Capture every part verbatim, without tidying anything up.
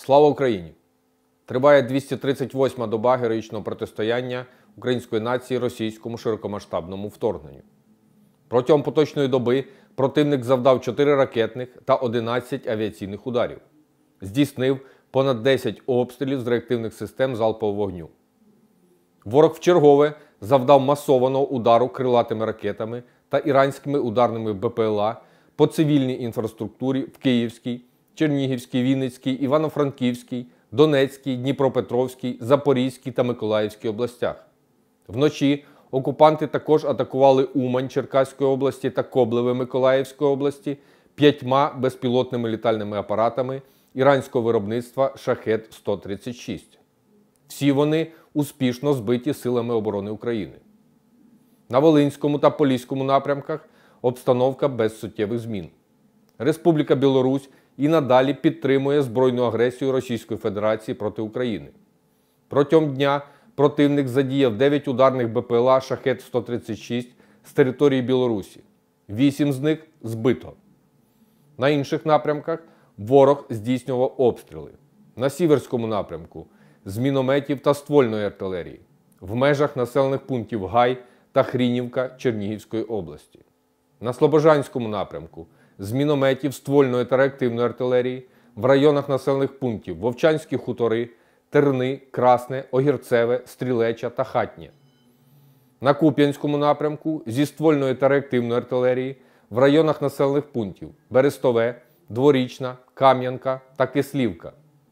Слава Україні! Триває двісті тридцять восьма доба героїчного протистояння української нації російському широкомасштабному вторгненню. Протягом поточної доби противник завдав чотири ракетних та одинадцять авіаційних ударів. Здійснив понад десять обстрілів з реактивних систем залпового вогню. Ворог вчергове завдав масованого удару крилатими ракетами та іранськими ударними БПЛА по цивільній інфраструктурі в Київській, Чернігівській, Вінницькій, Івано-Франківській, Донецькій, Дніпропетровській, Запорізькій та Миколаївській областях. Вночі окупанти також атакували Умань Черкаської області та Коблеве Миколаївської області п'ятьма безпілотними літальними апаратами іранського виробництва Шахед сто тридцять шість. Всі вони успішно збиті силами оборони України. На Волинському та Поліському напрямках обстановка без суттєвих змін. Республіка Білорусь і надалі підтримує збройну агресію Російської Федерації проти України. Протягом дня противник задіяв дев'ять ударних БПЛА Шахед сто тридцять шість з території Білорусі. вісім з них збито. На інших напрямках ворог здійснював обстріли. На Сіверському напрямку з мінометів та ствольної артилерії, в межах населених пунктів Гай та Хрінівка Чернігівської області. На Слобожанському напрямку з мінометів, ствольної та реактивної артилерії, в районах населених пунктів Вовчанські хутори, Терни, Красне, Огірцеве, Стрілеча та Хатнє. На Куп'янському напрямку зі ствольної та реактивної артилерії, в районах населених пунктів Берестове, Дворічна, Кам'янка та Кислівка.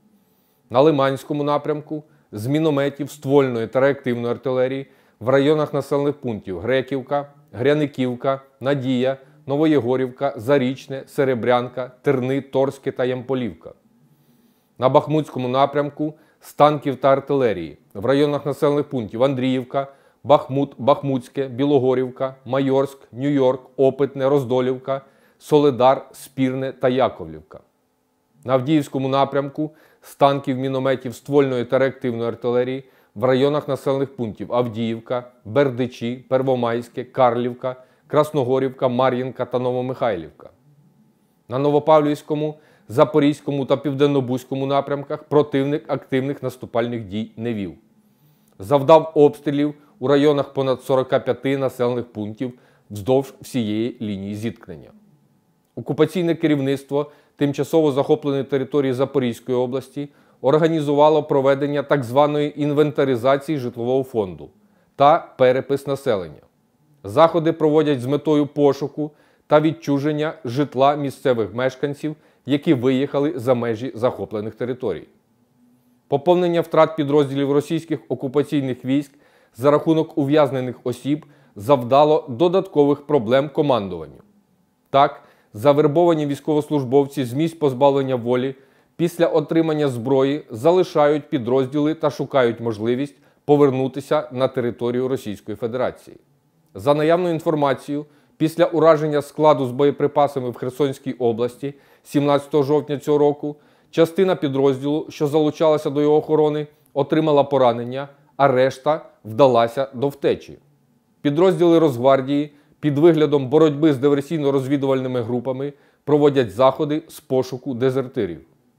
На Лиманському напрямку з мінометів, ствольної та реактивної артилерії, в районах населених пунктів Греківка, Гряниківка, Надія, Новоєгорівка, Зарічне, Серебрянка, Терни, Торське та Ямполівка. На Бахмутському напрямку з танків та артилерії, в районах населених пунктів Андріївка, Бахмут, Бахмутське, Білогорівка, Майорськ, Нью-Йорк, Опитне, Роздолівка, Соледар, Спірне та Яковлівка. На Авдіївському напрямку з танків, мінометів, ствольної та реактивної артилерії, в районах населених пунктів Авдіївка, Бердичі, Первомайське, Карлівка, Красногорівка, Мар'їнка та Новомихайлівка. На Новопавлівському, Запорізькому та Південнобузькому напрямках противник активних наступальних дій не вів. Завдав обстрілів у районах понад сорока п'яти населених пунктів вздовж всієї лінії зіткнення. Окупаційне керівництво тимчасово захопленої території Запорізької області організувало проведення так званої інвентаризації житлового фонду та перепис населення. Заходи проводять з метою пошуку та відчуження житла місцевих мешканців, які виїхали за межі захоплених територій. Поповнення втрат підрозділів російських окупаційних військ за рахунок ув'язнених осіб завдало додаткових проблем командуванню. Так, завербовані військовослужбовці з місць позбавлення волі після отримання зброї залишають підрозділи та шукають можливість повернутися на територію Російської Федерації. За наявною інформацією, після ураження складу з боєприпасами в Херсонській області сімнадцятого жовтня цього року, частина підрозділу, що залучалася до його охорони, отримала поранення, а решта вдалася до втечі. Підрозділи Росгвардії під виглядом боротьби з диверсійно-розвідувальними групами проводять заходи з пошуку дезертирів.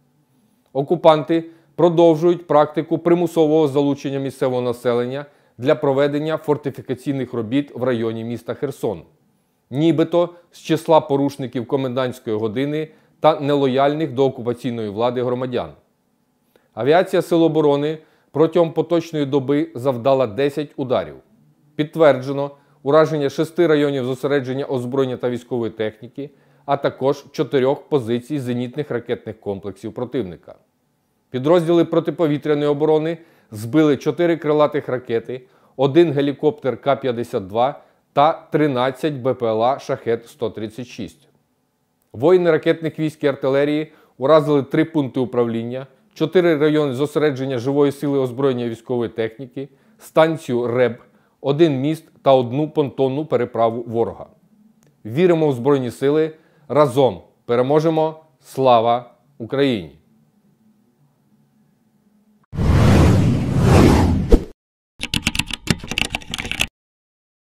Окупанти продовжують практику примусового залучення місцевого населення для проведення фортифікаційних робіт в районі міста Херсон, нібито з числа порушників комендантської години та нелояльних до окупаційної влади громадян. Авіація Сил оборони протягом поточної доби завдала десять ударів. Підтверджено ураження шести районів зосередження озброєння та військової техніки, а також чотирьох позицій зенітних ракетних комплексів противника. Підрозділи протиповітряної оборони збили чотири крилатих ракети, один гелікоптер Ка п'ятдесят два та тринадцять БПЛА Шахед сто тридцять шість. Воїни ракетних військ і артилерії уразили три пункти управління, чотири райони зосередження живої сили озброєння і військової техніки, станцію РЕБ, один міст та одну понтонну переправу ворога. Віримо в Збройні сили, разом переможемо! Слава Україні!